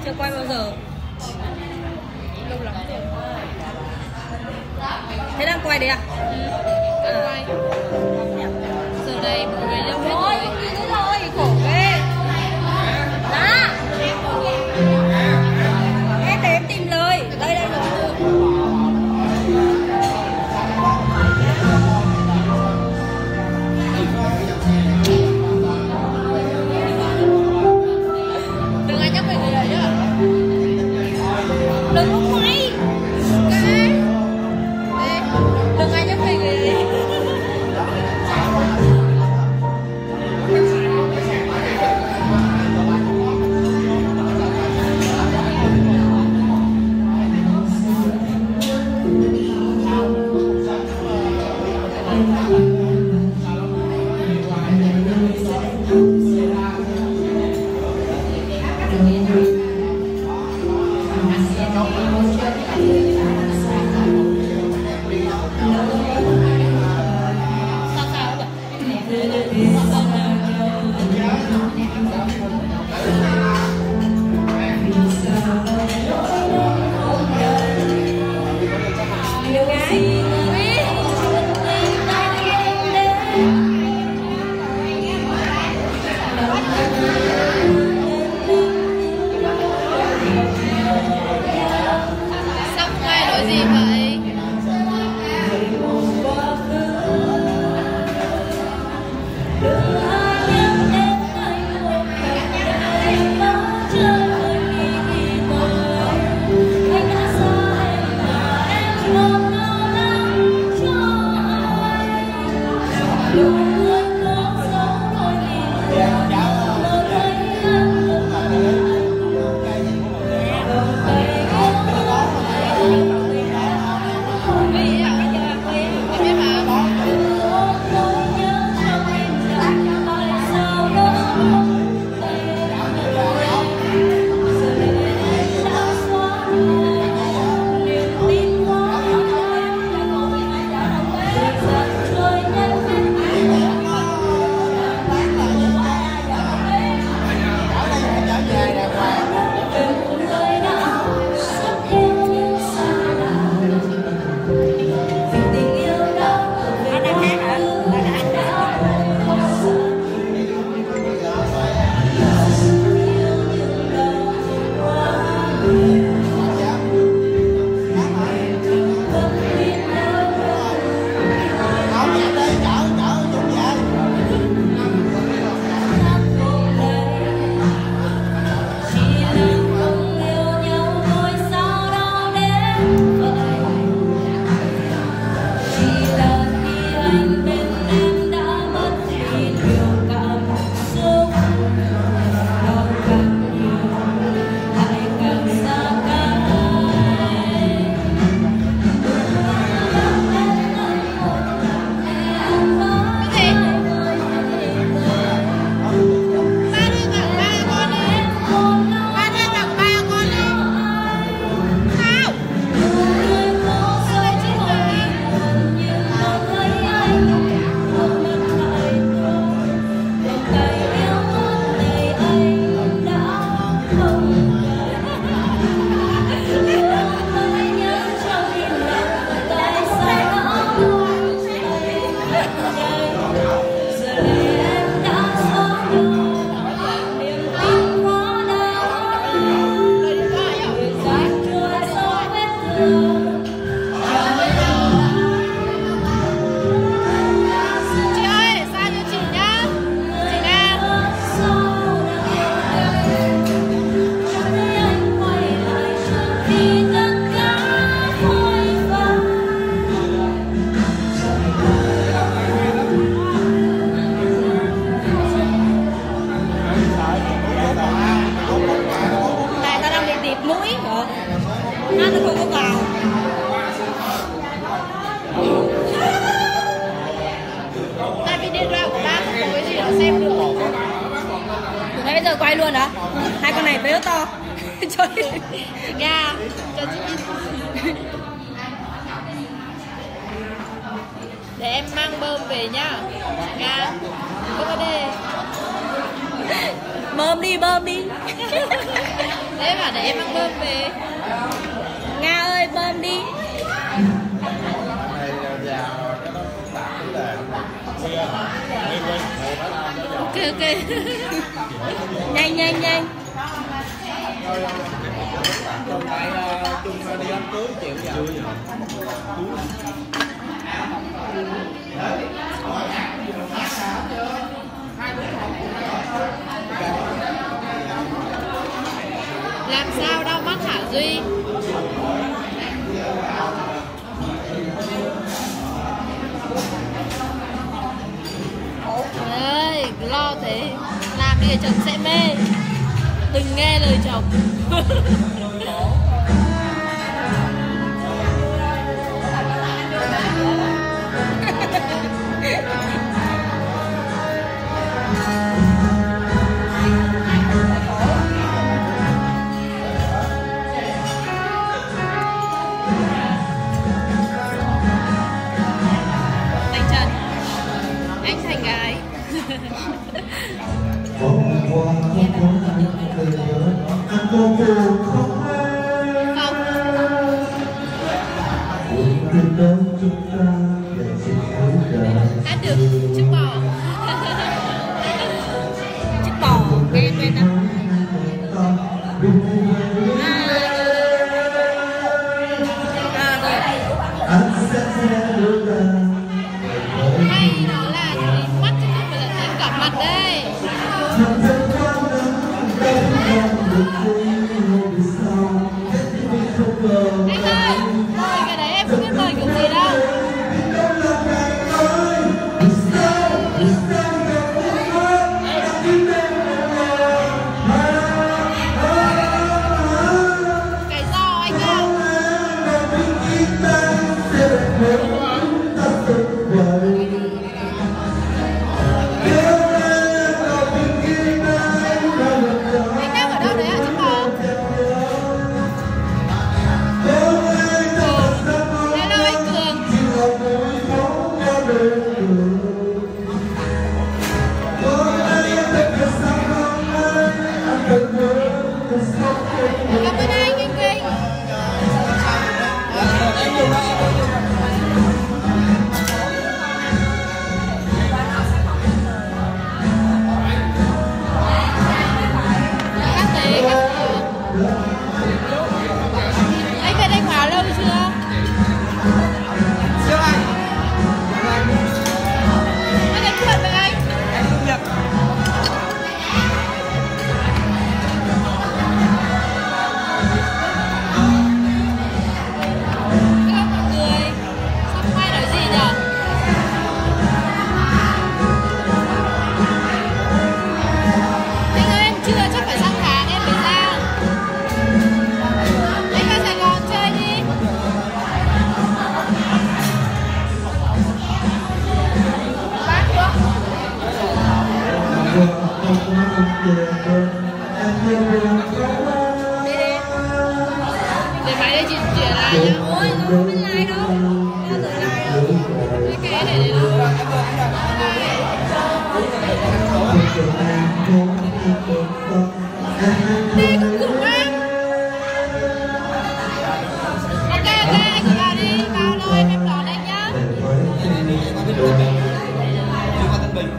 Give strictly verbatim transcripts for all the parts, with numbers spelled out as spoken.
Chưa quay bao giờ. Lâu lắm rồi. Thế đang quay đấy à? Ừ, đang quay. Giờ này mọi người đâu hết Thôi, rồi. thế rồi, khổ ghê. Đó. Em để em tìm lời. Đây đây rồi. Đừng ai nhắc về người đấy nhá. Đừng có quay. Cái. Đây, đừng ai nhắc về người đấy. giờ quay luôn hả? Hai con này bé to. Trời. Ga cho chị. Để em mang bơm về nhá. Ga. Bơm đi. Bơm đi, bơm đi. Thế bảo để em mang bơm về. Nga ơi bơm đi. Ok ok. Nhanh nhanh nhanh. Trong tay chung đi đám cưới chịu giờ. Làm sao đau mắt hả Duy? Ơi, lo thế. Làm đi chồng sẽ mê. Đừng nghe lời chồng. Thành Trần, anh Thành gái. Hát được chiếc bò. Chiếc bò nghe quen lắm. À, à rồi. Hay nó là mắt chứ không phải là thấy cả mặt đây. Anh ơi, mời cái đấy em không biết mời kiểu gì đâu. Cái giò anh ơi. Anh đang ở đâu đấy hả chị Bò? Hello anh Cường. Cảm ơn anh, anh Vinh. Các tế, các tế. Anh về Thanh Hóa lâu chưa? Chưa anh. Anh nói chuyện với anh. Anh không nhập. Hello mọi người. Sao không ai nói gì nhở? Anh ơi em chưa, chắc phải sang tháng em mới ra. Anh vào Sài Gòn chơi đi. Bác chưa? Để máy đây chị chuyển lại nhá. Ôi nó không biết like đâu. Bao giờ like đâu. Cái cái này để đâu? Đi cũng cực quá. Ok ok anh cứ vào đi, vào thôi em đón anh nhá. Chưa có Tân Bình.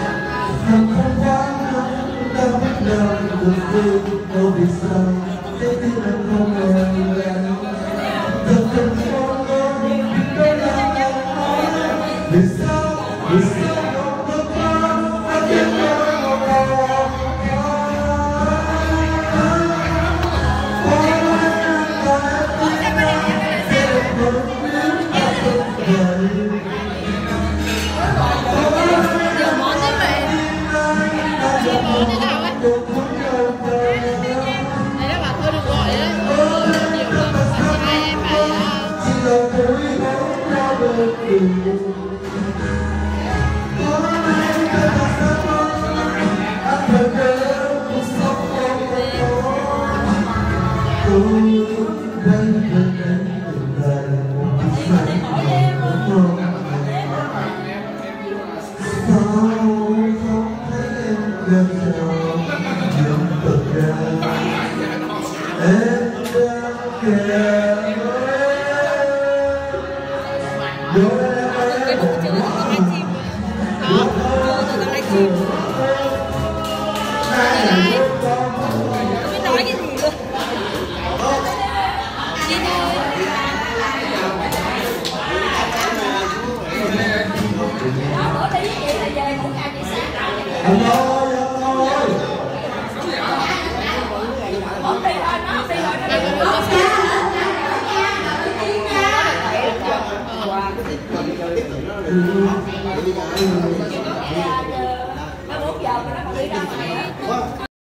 Nhiều món thế vậy. Nhiều món thế nào ấy? Đấy là bảo thôi đừng gọi đấy. Nhiều lắm. Chị hai em phải uh, cái bụng chưa tao livestream. Hả? Chưa tao livestream. Không biết nói cái gì luôn. Đi thôi. Bữa đi với chị là về ngủ nhà chị sáng rồi. Anh ơi, anh ơi. Bữa đi thôi, nó đi